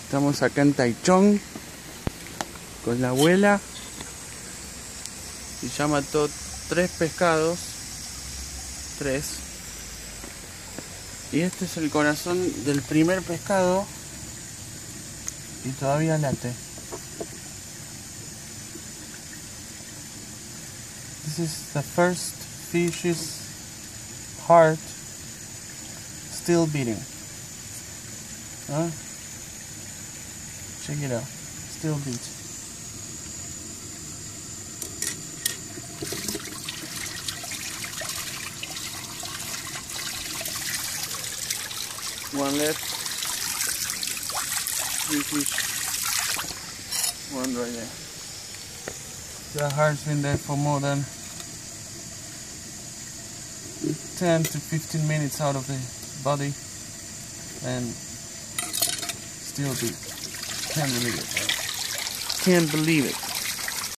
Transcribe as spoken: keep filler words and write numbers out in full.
Estamos acá en Taichung con la abuela y ya mató tres pescados. Tres. Y este es el corazón del primer pescado y todavía late. This is the first fish's heart still beating. Huh? Check it out. Still beats. One left. Three fish. One right there. The heart's been there for more than ten to fifteen minutes out of the body and still beat. Can't believe it. Can't believe it.